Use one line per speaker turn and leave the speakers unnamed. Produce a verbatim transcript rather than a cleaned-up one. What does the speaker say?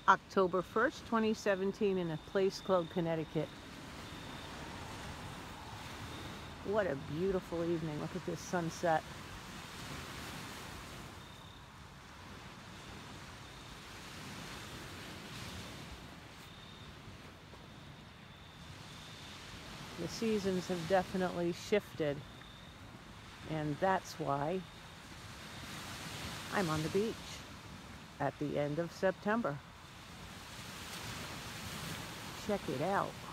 October first, twenty seventeen, in a place called Connecticut. What a beautiful evening. Look at this sunset. The seasons have definitely shifted, and that's why I'm on the beach at the end of September. Check it out.